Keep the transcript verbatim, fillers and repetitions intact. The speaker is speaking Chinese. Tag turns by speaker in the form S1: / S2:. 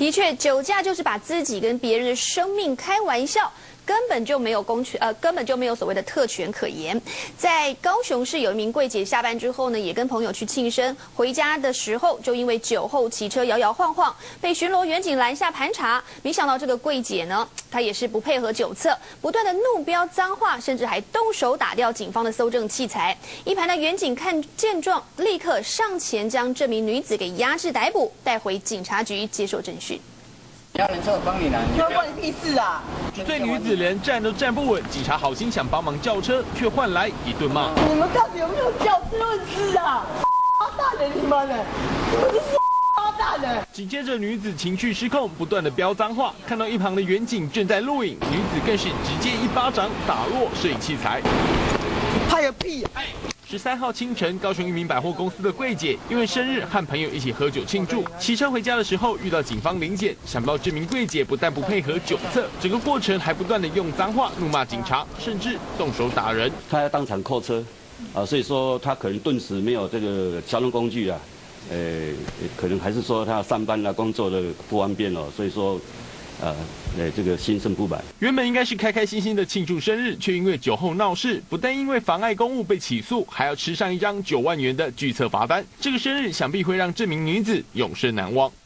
S1: 的确，酒驾就是把自己跟别人的生命开玩笑。 根本就没有公权，呃，根本就没有所谓的特权可言。在高雄市有一名柜姐下班之后呢，也跟朋友去庆生，回家的时候就因为酒后骑车摇摇晃晃，被巡逻员警拦下盘查。没想到这个柜姐呢，她也是不配合酒测，不断的怒飙脏话，甚至还动手打掉警方的搜证器材。一排的员警看见状，立刻上前将这名女子给压制逮捕，带回警察局接受侦讯。
S2: 要人车我帮你拿，你
S3: 关你屁事啊！
S4: 这女子连站都站不稳，警察好心想帮忙叫车，却换来一顿骂。
S3: 你们到底有没有教事论事啊？大人你们呢？你是大人！
S4: 紧接着女子情绪失控，不断的飙脏话。看到一旁的远警正在录影，女子更是直接一巴掌打落摄影器材。
S3: 拍个屁！哎。
S4: 十三号清晨，高雄一名百货公司的柜姐因为生日和朋友一起喝酒庆祝，骑车回家的时候遇到警方临检，想不到这名柜姐不但不配合酒测，整个过程还不断的用脏话怒骂警察，甚至动手打人。
S5: 他要当场扣车，啊，所以说他可能顿时没有这个交通工具啊，呃，可能还是说他上班啊工作的不方便哦，所以说。 呃，呃，这个心生不满。
S4: 原本应该是开开心心的庆祝生日，却因为酒后闹事，不但因为妨碍公务被起诉，还要吃上一张九万元的拒测罚单。这个生日想必会让这名女子永生难忘。